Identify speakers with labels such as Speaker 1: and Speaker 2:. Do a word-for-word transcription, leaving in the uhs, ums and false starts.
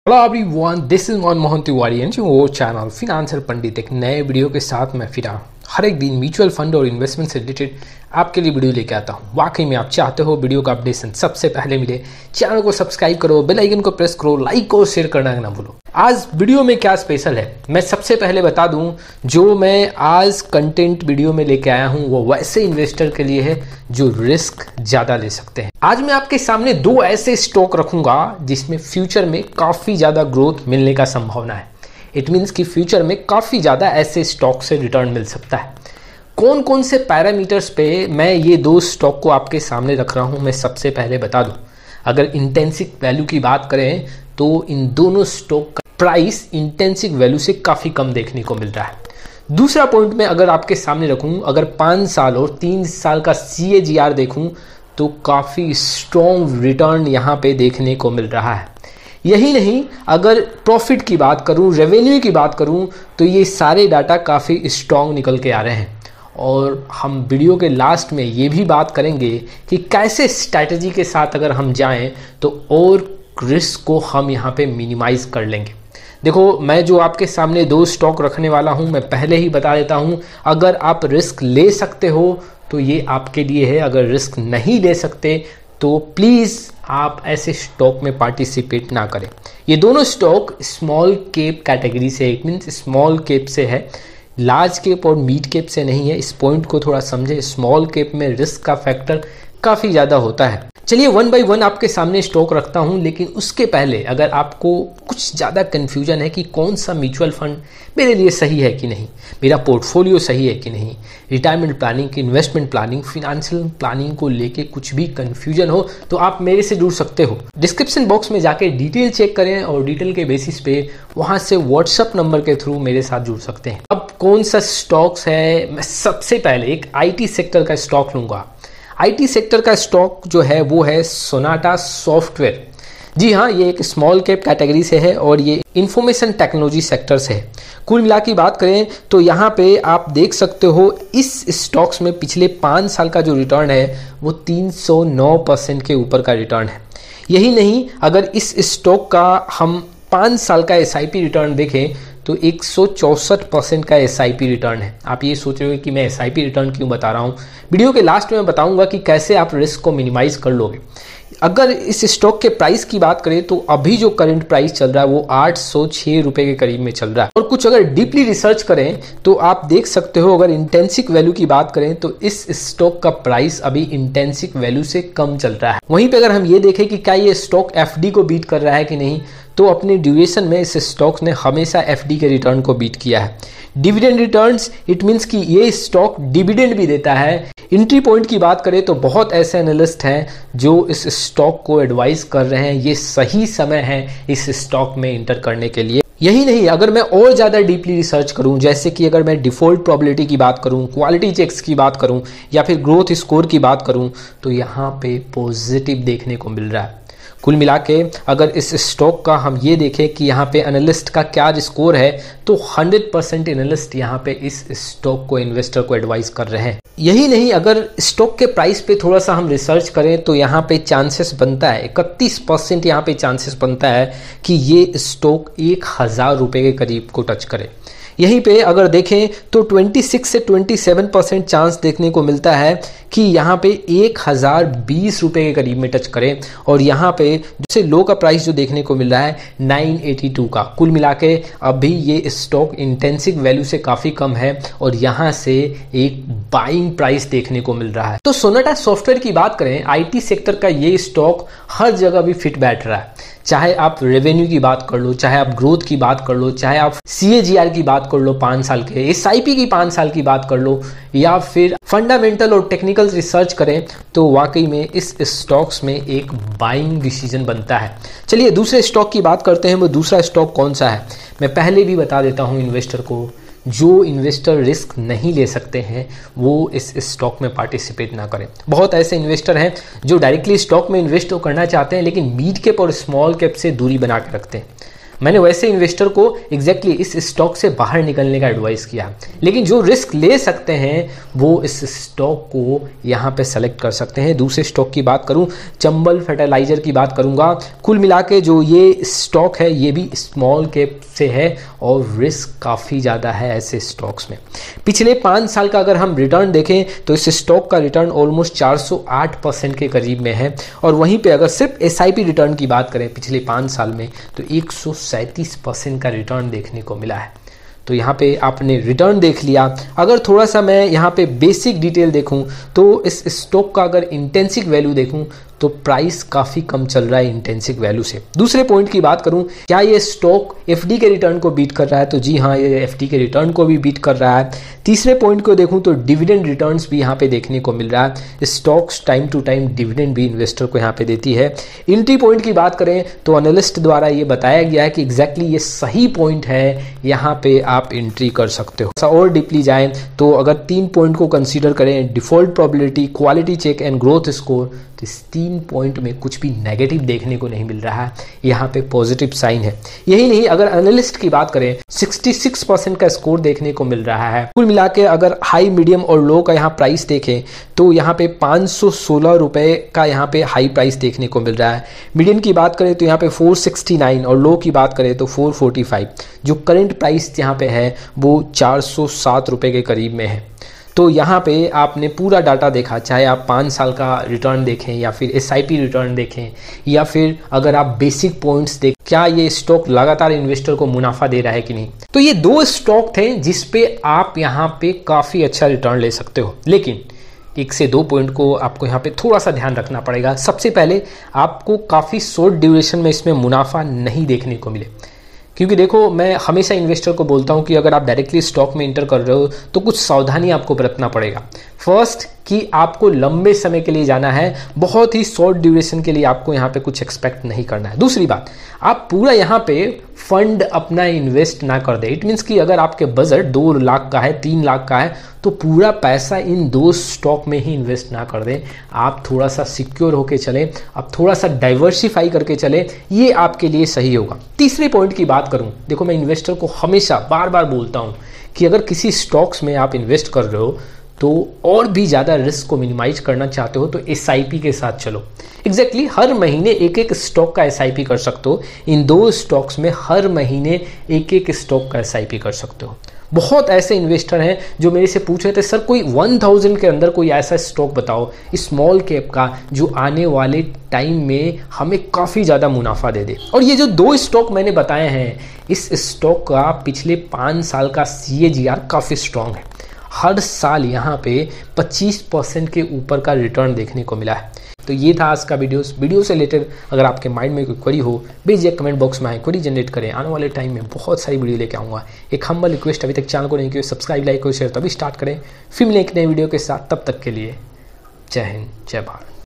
Speaker 1: Hello everyone, this is Manmohan Tiwari and वो channel financial Pandit. एक नए वीडियो के साथ मैं फिर हर एक दिन म्यूचुअल फंड और इन्वेस्टमेंट से रिलेटेड आपके लिए वीडियो लेके आता हूँ। वाकई में आप चाहते हो वीडियो का अपडेशन सबसे पहले मिले, चैनल को सब्सक्राइब करो, बेल आइकन को प्रेस करो, लाइक और शेयर करना ना भूलो। आज वीडियो में क्या स्पेशल है मैं सबसे पहले बता दूं। जो मैं आज कंटेंट वीडियो में लेके आया हूं वो वैसे इन्वेस्टर के लिए है जो रिस्क ज्यादा ले सकते हैं। आज मैं आपके सामने दो ऐसे स्टॉक रखूंगा जिसमें फ्यूचर में काफी ज्यादा ग्रोथ मिलने का संभावना है। इट मीन्स कि फ्यूचर में काफी ज्यादा ऐसे स्टॉक से रिटर्न मिल सकता है। कौन कौन से पैरामीटर्स पे मैं ये दो स्टॉक को आपके सामने रख रहा हूं मैं सबसे पहले बता दूं। अगर इंटेंसिक वैल्यू की बात करें तो इन दोनों स्टॉक का प्राइस इंटेंसिक वैल्यू से काफी कम देखने को मिल रहा है। दूसरा पॉइंट में अगर आपके सामने रखूं, अगर पाँच साल और तीन साल का सी ए जी आर देखूं तो काफी स्ट्रॉन्ग रिटर्न यहाँ पे देखने को मिल रहा है। यही नहीं, अगर प्रॉफिट की बात करूं, रेवेन्यू की बात करूं तो ये सारे डाटा काफी स्ट्रॉन्ग निकल के आ रहे हैं। और हम वीडियो के लास्ट में ये भी बात करेंगे कि कैसे स्ट्रैटेजी के साथ अगर हम जाएं तो और रिस्क को हम यहाँ पे मिनिमाइज कर लेंगे। देखो, मैं जो आपके सामने दो स्टॉक रखने वाला हूँ मैं पहले ही बता देता हूँ, अगर आप रिस्क ले सकते हो तो ये आपके लिए है। अगर रिस्क नहीं ले सकते तो प्लीज़ आप ऐसे स्टॉक में पार्टिसिपेट ना करें। ये दोनों स्टॉक स्मॉल कैप कैटेगरी से, इट मीन्स स्मॉल कैप से है, लार्ज कैप और मिड कैप से नहीं है। इस पॉइंट को थोड़ा समझे। स्मॉल कैप में रिस्क का फैक्टर काफ़ी ज़्यादा होता है। चलिए वन बाय वन आपके सामने स्टॉक रखता हूं, लेकिन उसके पहले अगर आपको कुछ ज़्यादा कन्फ्यूजन है कि कौन सा म्यूचुअल फंड मेरे लिए सही है कि नहीं, मेरा पोर्टफोलियो सही है कि नहीं, retirement planning, investment planning, financial planning को लेके कुछ भी कन्फ्यूजन हो तो आप मेरे से जुड़ सकते हो। डिस्क्रिप्शन बॉक्स में जाके डिटेल चेक करें और डिटेल के बेसिस पे वहाँ से व्हाट्सअप नंबर के थ्रू मेरे साथ जुड़ सकते हैं। अब कौन सा स्टॉक्स है, मैं सबसे पहले एक आई टी सेक्टर का स्टॉक लूँगा। आई टी सेक्टर का स्टॉक जो है वो है सोनाटा सॉफ्टवेयर। जी हाँ, ये एक स्मॉल कैप कैटेगरी से है और ये इंफॉर्मेशन टेक्नोलॉजी सेक्टर से है। कुल मिला की बात करें तो यहाँ पे आप देख सकते हो इस स्टॉक्स में पिछले पाँच साल का जो रिटर्न है वो तीन सौ नौ परसेंट के ऊपर का रिटर्न है। यही नहीं, अगर इस स्टॉक का हम पाँच साल का एस आई पी रिटर्न देखें तो एक सौ चौसठ परसेंट का एस आई पी रिटर्न है। आप ये सोच रहे हो कि मैं एस आई पी रिटर्न क्यों बता रहा हूँ। वीडियो के लास्ट में बताऊंगा कि कैसे आप रिस्क को मिनिमाइज कर लोगे। अगर इस स्टॉक के प्राइस की बात करें तो अभी जो करंट प्राइस चल रहा है वो आठ सौ छह रुपए के करीब में चल रहा है। और कुछ अगर डीपली रिसर्च करें तो आप देख सकते हो, अगर इंटेंसिक वैल्यू की बात करें तो इस स्टॉक का प्राइस अभी इंटेंसिक वैल्यू से कम चल रहा है। वहीं पे अगर हम ये देखें कि क्या ये स्टॉक एफ डी को बीट कर रहा है कि नहीं, तो अपने ड्यूरेशन में इस स्टॉक ने हमेशा एफ डी के रिटर्न को बीट किया है। डिविडेंड रिटर्न्स, इट मींस कि ये स्टॉक डिविडेंड भी देता है। एंट्री पॉइंट की बात करें तो बहुत ऐसे एनालिस्ट हैं जो इस स्टॉक को एडवाइस कर रहे हैं ये सही समय है इस स्टॉक में इंटर करने के लिए। यही नहीं, अगर मैं और ज़्यादा डीपली रिसर्च करूं, जैसे कि अगर मैं डिफ़ॉल्ट प्रोबेबिलिटी की बात करूं, क्वालिटी चेक्स की बात करूं या फिर ग्रोथ स्कोर की बात करूं तो यहाँ पे पॉजिटिव देखने को मिल रहा है। कुल मिला के अगर इस स्टॉक का हम ये देखें कि यहाँ पे एनालिस्ट का क्या स्कोर है तो सौ परसेंट एनालिस्ट यहाँ पे इस स्टॉक को इन्वेस्टर को एडवाइस कर रहे हैं। यही नहीं, अगर स्टॉक के प्राइस पे थोड़ा सा हम रिसर्च करें तो यहाँ पे चांसेस बनता है, इकतीस परसेंट यहाँ पे चांसेस बनता है कि ये स्टॉक एक हज़ार रुपये के करीब को टच करे। यहीं पे अगर देखें तो छब्बीस से सत्ताईस परसेंट चांस देखने को मिलता है कि यहाँ पे एक हज़ार बीस रुपये के करीब में टच करें। और यहाँ पे जैसे लो का प्राइस जो देखने को मिल रहा है नौ सौ बयासी का। कुल मिला के अभी ये स्टॉक इंटेंसिक वैल्यू से काफ़ी कम है और यहाँ से एक बाइंग प्राइस देखने को मिल रहा है। तो सोनाटा सॉफ्टवेयर की बात करें, आई टी सेक्टर का ये स्टॉक हर जगह भी फिट बैठ रहा है। चाहे आप रेवेन्यू की बात कर लो, चाहे आप ग्रोथ की बात कर लो, चाहे आप सी ए जी आर की बात कर लो पाँच साल के, एस आई पी की पाँच साल की बात कर लो, या फिर फंडामेंटल और टेक्निकल रिसर्च करें तो वाकई में इस स्टॉक्स में एक बाइंग डिसीजन बनता है। चलिए दूसरे स्टॉक की बात करते हैं। वो दूसरा स्टॉक कौन सा है मैं पहले भी बता देता हूँ इन्वेस्टर को। जो इन्वेस्टर रिस्क नहीं ले सकते हैं वो इस स्टॉक में पार्टिसिपेट ना करें। बहुत ऐसे इन्वेस्टर हैं जो डायरेक्टली स्टॉक में इन्वेस्ट तो करना चाहते हैं लेकिन मिड कैप और स्मॉल कैप से दूरी बना के रखते हैं। मैंने वैसे इन्वेस्टर को एग्जैक्टली exactly इस स्टॉक से बाहर निकलने का एडवाइस किया, लेकिन जो रिस्क ले सकते हैं वो इस स्टॉक को यहाँ पे सेलेक्ट कर सकते हैं। दूसरे स्टॉक की बात करूँ, चंबल फर्टिलाइजर की बात करूँगा। कुल मिला के जो ये स्टॉक है ये भी स्मॉल कैप से है और रिस्क काफ़ी ज़्यादा है ऐसे स्टॉक्स में। पिछले पाँच साल का अगर हम रिटर्न देखें तो इस स्टॉक का रिटर्न ऑलमोस्ट चार सौ आठ परसेंट के करीब में है, और वहीं पे अगर सिर्फ एस आई पी रिटर्न की बात करें पिछले पाँच साल में तो एक सौ सैंतीस परसेंट का रिटर्न देखने को मिला है। तो यहाँ पे आपने रिटर्न देख लिया। अगर थोड़ा सा मैं यहाँ पे बेसिक डिटेल देखूँ तो इस स्टॉक का अगर इंटेंसिक वैल्यू देखूँ तो प्राइस काफ़ी कम चल रहा है इंटेंसिक वैल्यू से। दूसरे पॉइंट की बात करूं, क्या ये स्टॉक एफडी के रिटर्न को बीट कर रहा है, तो जी हाँ, ये एफडी के रिटर्न को भी बीट कर रहा है। तीसरे पॉइंट को देखूं तो डिविडेंड रिटर्न्स भी यहाँ पे देखने को मिल रहा है। Stocks time to time dividend भी इन्वेस्टर को यहाँ पे देती है। एंट्री पॉइंट की बात करें तो एनालिस्ट द्वारा ये बताया गया है कि एग्जैक्टली ये सही पॉइंट है, यहाँ पे आप एंट्री कर सकते हो। और डीपली जाएं तो अगर तीन पॉइंट को कंसीडर करें, default probability, quality check and growth score, तो इस तीन पॉइंट में कुछ भी नेगेटिव देखने को नहीं मिल रहा है, यहाँ पे पॉजिटिव साइन है। यही नहीं, अगर एनालिस्ट की बात करें छियासठ परसेंट का स्कोर देखने को मिल रहा है। कुल मिला के अगर हाई, मीडियम और लो का यहाँ प्राइस देखें तो यहाँ पे पाँच सौ सोलह रुपए का यहाँ पे हाई प्राइस देखने को मिल रहा है। मीडियम की बात करें तो यहाँ पे चार सौ उनहत्तर और लो की बात करें तो चार सौ पैंतालीस। जो करंट प्राइस यहाँ पे है वो चार सौ सात रुपए के करीब में है। तो यहाँ पे आपने पूरा डाटा देखा, चाहे आप पाँच साल का रिटर्न देखें या फिर एस आई पी रिटर्न देखें या फिर अगर आप बेसिक पॉइंट्स देखें, क्या ये स्टॉक लगातार इन्वेस्टर को मुनाफा दे रहा है कि नहीं। तो ये दो स्टॉक थे जिस पे आप यहाँ पे काफ़ी अच्छा रिटर्न ले सकते हो, लेकिन एक से दो पॉइंट को आपको यहाँ पे थोड़ा सा ध्यान रखना पड़ेगा। सबसे पहले आपको काफ़ी शॉर्ट ड्यूरेशन में इसमें मुनाफा नहीं देखने को मिले, क्योंकि देखो मैं हमेशा इन्वेस्टर को बोलता हूँ कि अगर आप डायरेक्टली स्टॉक में इंटर कर रहे हो तो कुछ सावधानी आपको बरतना पड़ेगा। फर्स्ट कि आपको लंबे समय के लिए जाना है, बहुत ही शॉर्ट ड्यूरेशन के लिए आपको यहाँ पे कुछ एक्सपेक्ट नहीं करना है। दूसरी बात, आप पूरा यहाँ पे फंड अपना इन्वेस्ट ना कर दे। इट मीन्स कि अगर आपके बजट दो लाख का है, तीन लाख का है, तो पूरा पैसा इन दो स्टॉक में ही इन्वेस्ट ना कर दें। आप थोड़ा सा सिक्योर होके चलें, आप थोड़ा सा डाइवर्सिफाई करके चलें, ये आपके लिए सही होगा। तीसरे पॉइंट की बात करूं, देखो मैं इन्वेस्टर को हमेशा बार बार बोलता हूं कि अगर किसी स्टॉक्स में आप इन्वेस्ट कर रहे हो तो और भी ज़्यादा रिस्क को मिनिमाइज करना चाहते हो तो एस आई पी के साथ चलो। एग्जैक्टली exactly, हर महीने एक एक स्टॉक का एस आई पी कर सकते हो। इन दो स्टॉक्स में हर महीने एक एक स्टॉक का एस आई पी कर सकते हो। बहुत ऐसे इन्वेस्टर हैं जो मेरे से पूछ रहे थे, सर कोई एक हज़ार के अंदर कोई ऐसा स्टॉक बताओ स्मॉल कैप का जो आने वाले टाइम में हमें काफ़ी ज़्यादा मुनाफा दे दे। और ये जो दो स्टॉक मैंने बताए हैं, इस स्टॉक का पिछले पाँच साल का सी ए जी आर काफ़ी स्ट्रॉन्ग है। हर साल यहाँ पे पच्चीस परसेंट के ऊपर का रिटर्न देखने को मिला है। तो ये था आज का वीडियो। वीडियो से रिलेटेड अगर आपके माइंड में कोई क्वेरी हो, बेझिझक कमेंट बॉक्स में आए, क्वेरी जनरेट करें। आने वाले टाइम में बहुत सारी वीडियो लेके आऊँगा। एक हम्बल रिक्वेस्ट, अभी तक चैनल को नहीं किया सब्सक्राइब, लाइक और शेयर तभी स्टार्ट करें। फिर मिलें एक नए वीडियो के साथ, तब तक के लिए जय हिंद, जय भारत।